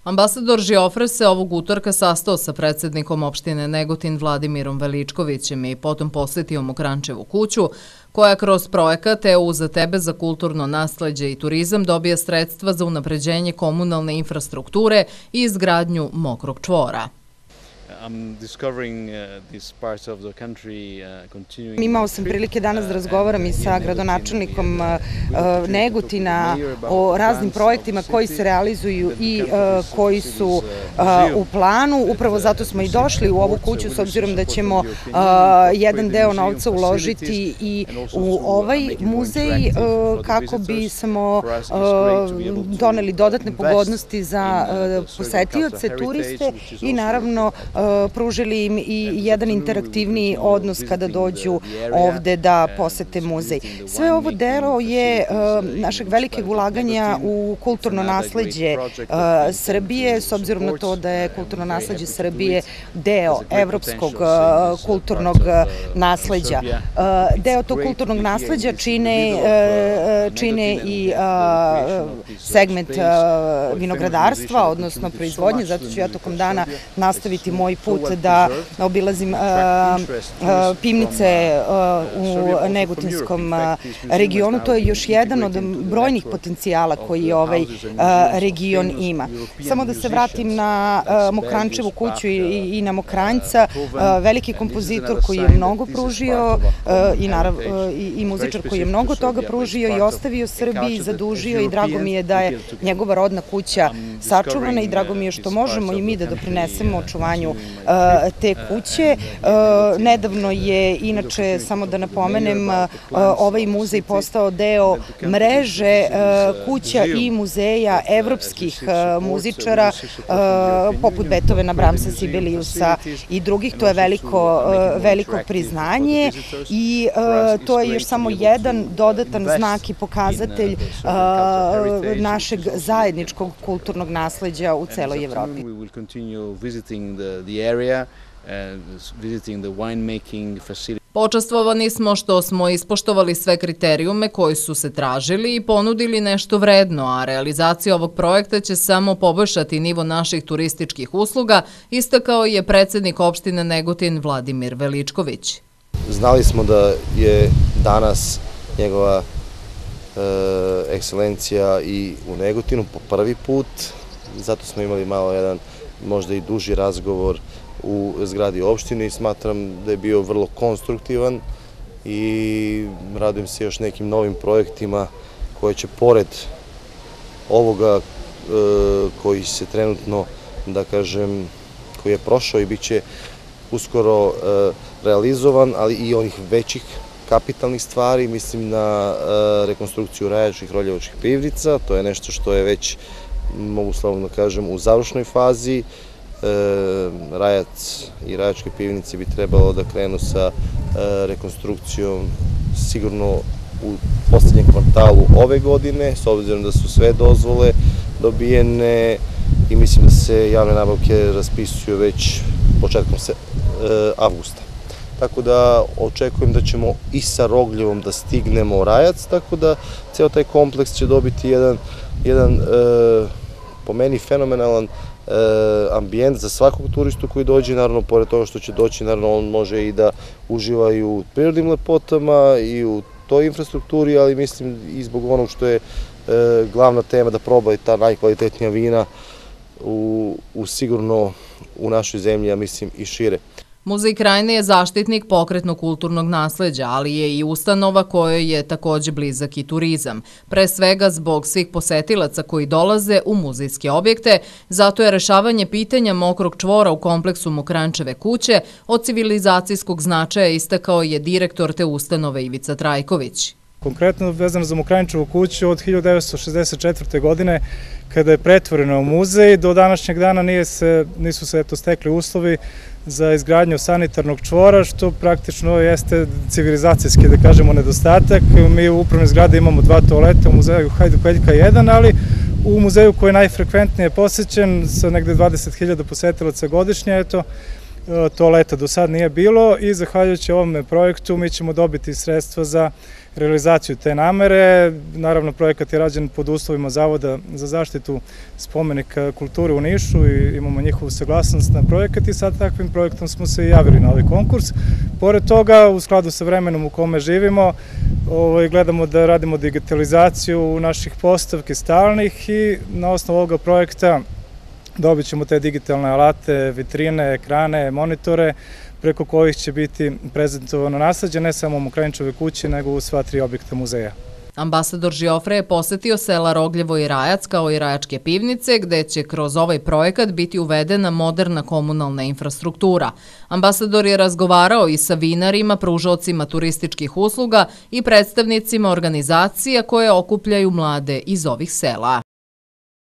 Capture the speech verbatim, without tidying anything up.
Ambasador Žiofre se ovog utorka sastao sa predsednikom opštine Negotin Vladimirom Veličkovićem i potom posjetio Mokrančevu kuću, koja kroz projekat E U za tebe za kulturno nasleđe i turizam dobija sredstva za unapređenje komunalne infrastrukture i izgradnju mokrog čvora. Imao sam prilike danas da razgovaram i sa gradonačelnikom Negotina o raznim projektima koji se realizuju i koji su u planu. Upravo zato smo i došli u ovu kuću, s obzirom da ćemo jedan deo novca uložiti i u ovaj muzej kako bismo doneli dodatne pogodnosti za posetioce, turiste i naravno pružili im i jedan interaktivniji odnos kada dođu ovde da posete muzej. Sve ovo delo je našeg velikog ulaganja u kulturno nasleđe Srbije, s obzirom na to da je kulturno nasleđe Srbije deo evropskog kulturnog nasleđa. Deo tog kulturnog nasleđa čine i segment vinogradarstva, odnosno proizvodnje, zato ću ja tokom dana nastaviti moj put da obilazim pivnice u Negotinskom regionu. To je još jedan od brojnih potencijala koji ovaj region ima. Samo da se vratim na Mokrančevu kuću i na Mokranjca, veliki kompozitor koji je mnogo pružio i muzičar koji je mnogo toga pružio i ostavio Srbiji, zadužio i drago mi je da je njegova rodna kuća sačuvana i drago mi je što možemo i mi da doprinesemo očuvanju te kuće. Nedavno je, inače, samo da napomenem, ovaj muzej postao deo mreže kuća i muzeja evropskih muzičara, poput Beethovena, Brahmsa, Sibeliusa i drugih. To je veliko priznanje i to je još samo jedan dodatan znak i pokazatelj našeg zajedničkog kulturnog nasleđa u celoj Evropi. Počastvovani smo što smo ispoštovali sve kriterijume koji su se tražili i ponudili nešto vredno, a realizacija ovog projekta će samo poboljšati nivo naših turističkih usluga, istakao je predsednik opštine Negotin Vladimir Veličković. Znali smo da je danas njegova ekscelencija i u Negotinu po prvi put, zato smo imali malo jedan možda i duži razgovor u zgradi opštine i smatram da je bio vrlo konstruktivan i radujem se još nekim novim projektima koje će pored ovoga koji se trenutno, da kažem, koji je prošao i bit će uskoro realizovan, ali i onih većih kapitalnih stvari, mislim na rekonstrukciju Rajačkih Roljevačkih pivnica, to je nešto što je već, mogu slavno da kažem, u završnoj fazi. Rajac i Rajačke pivnice bi trebalo da krenu sa rekonstrukcijom sigurno u poslednjem kvartalu ove godine, s obzirom da su sve dozvole dobijene i mislim da se javne nabavke raspisuju već početkom avgusta. Tako da očekujem da ćemo i sa Rogljevom da stignemo u Rajac, tako da ceo taj kompleks će dobiti jedan, po meni, fenomenalan ambijent za svakog turistu koji dođe, naravno, pored toga što će doći, naravno, on može i da uživa i u prirodnim lepotama i u toj infrastrukturi, ali mislim i zbog onog što je glavna tema da proba i ta najkvalitetnija vina u sigurno u našoj zemlji, a mislim i šire. Muzej Krajine je zaštitnik pokretnog kulturnog nasleđa, ali je i ustanova kojoj je takođe blizak i turizam. Pre svega zbog svih posetilaca koji dolaze u muzejske objekte, zato je rešavanje pitanja mokrog čvora u kompleksu Mokrančeve kuće od civilizacijskog značaja, istakao je direktor te ustanove Ivica Trajković. Konkretno vezano za Mokrančevu kuću od hiljadu devetsto šezdeset četvrte. godine, kada je pretvorena u muzej, do današnjeg dana nisu se stekli uslovi za izgradnju sanitarnog čvora, što praktično jeste civilizacijski, da kažemo, nedostatak. Mi u upravnoj zgradi imamo dva toaleta, u muzeju Hajduk-Veljka jedan, ali u muzeju koji je najfrekventnije posećen sa negde dvadeset hiljada posetilaca godišnje, eto, to leta do sad nije bilo i zahvaljujući ovom projektu mi ćemo dobiti sredstva za realizaciju te namere. Naravno, projekat je rađen pod uslovima Zavoda za zaštitu spomenika kulture u Nišu i imamo njihovu saglasnost na projekat i sad takvim projektom smo se i javili na ovaj konkurs. Pored toga, u skladu sa vremenom u kome živimo, gledamo da radimo digitalizaciju naših postavki stalnih i na osnovu ovoga projekta dobit ćemo te digitalne alate, vitrine, ekrane, monitore, preko kojih će biti prezentovano nasleđe ne samo u Mokranjičevoj kući, nego u sva tri objekta muzeja. Ambasador Žiofre je posetio sela Rogljevo i Rajac kao i Rajačke pivnice, gde će kroz ovaj projekat biti uvedena moderna komunalna infrastruktura. Ambasador je razgovarao i sa vinarima, pružaocima turističkih usluga i predstavnicima organizacija koje okupljaju mlade iz ovih sela.